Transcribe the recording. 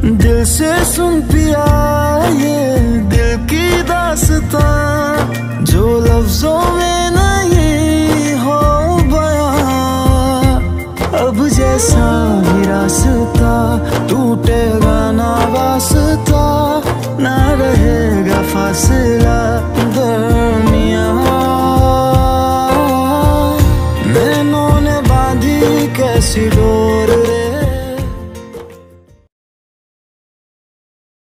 दिल से सुन पिया ये दिल की दास्तां, जो लफ्जों में